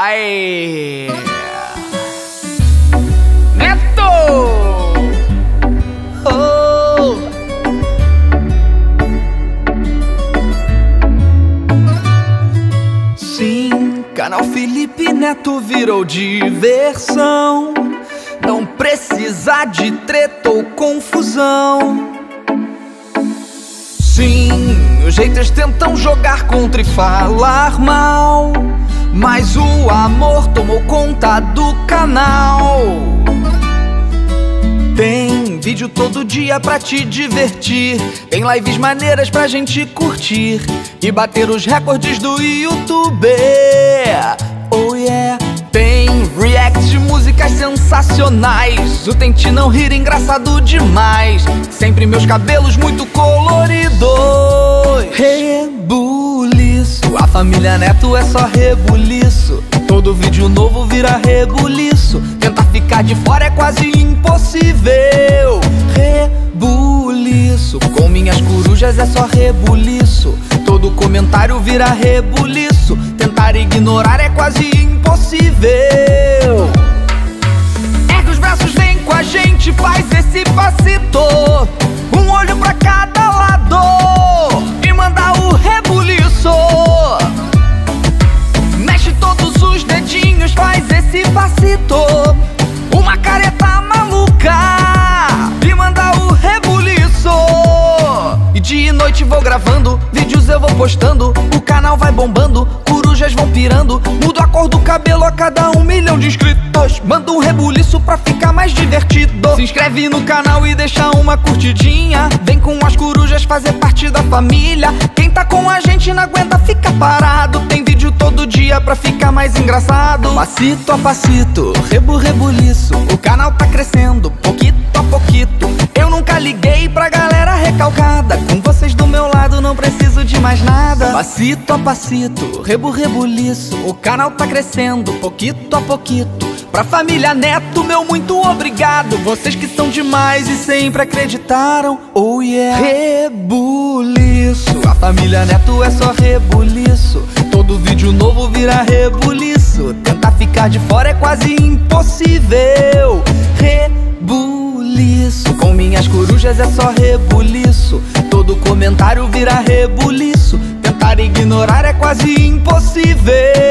Ai! Neto! Oh! Sim, canal Felipe Neto virou diversão. Não precisa de treta ou confusão. Sim, os haters tentam jogar contra e falar mal, mas o amor tomou conta do canal. Tem vídeo todo dia pra te divertir, tem lives maneiras pra gente curtir e bater os recordes do YouTube. Oh yeah! Tem reacts de músicas sensacionais, o Tente Não Rir engraçado demais, sempre meus cabelos muito coloridos. Rebuliço, a família Neto é só rebuliço, todo vídeo novo vira rebuliço, tentar ficar de fora é quase impossível. Rebuliço, com minhas corujas é só rebuliço, todo comentário vira rebuliço, tentar ignorar é quase impossível. Ergue os braços, vem com a gente, faz esse passito, um olho pra cada lado e manda o rebuliço. Mexe todos os dedinhos, faz esse passito, uma careta maluca e manda o rebuliço. E de noite vou gravando, vídeos eu vou postando, o canal vai bombando, corujas vão pirando, mudo a cor do cabelo a cada 1 milhão de inscritos, manda um rebuliço pra ficar mais divertido. Se inscreve no canal e deixa uma curtidinha, vem com as corujas fazer parte da família. Quem tá com a gente não aguenta ficar parado, tem vídeo todo dia pra ficar mais engraçado. Passito a passito, rebuliço, o canal tá crescendo, pouquito a pouquito. Eu nunca liguei pra galera recalcada, com vocês do meu lado não preciso de mais nada. Passito a passito, rebuliço, o canal tá crescendo, pouquito a pouquito. Pra família Neto, meu muito obrigado, vocês que são demais e sempre acreditaram. Oh yeah! Rebuliço, a família Neto é só rebuliço, todo vídeo novo vira rebuliço, tentar ficar de fora é quase impossível. Rebuliço, com minhas corujas é só rebuliço, todo comentário vira rebuliço, tentar ignorar é quase impossível.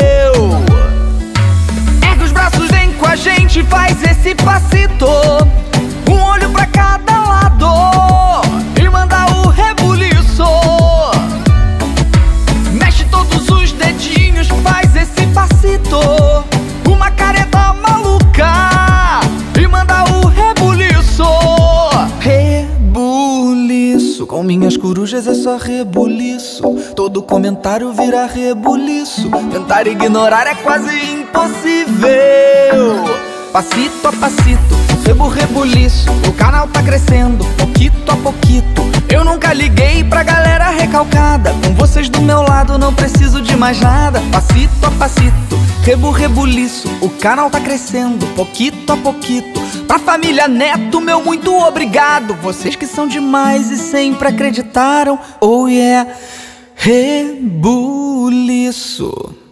Ergue os braços, vem com a gente, faz esse passito, um olho pra cada lado e manda o rebuliço. Mexe todos os dedinhos, faz esse passito, uma careta maluca e manda o rebuliço. Rebuliço, com minhas corujas é só rebuliço, todo comentário vira rebuliço, tentar ignorar é quase impossível. Passito a passito, rebuliço, o canal tá crescendo, pouquito a pouquito. Eu nunca liguei pra galera recalcada, com vocês do meu lado não preciso de mais nada. Passito a passito, rebuliço, o canal tá crescendo, pouquito a pouquito. Pra família Neto, meu muito obrigado, vocês que são demais e sempre acreditaram. Oh yeah! Rebuliço.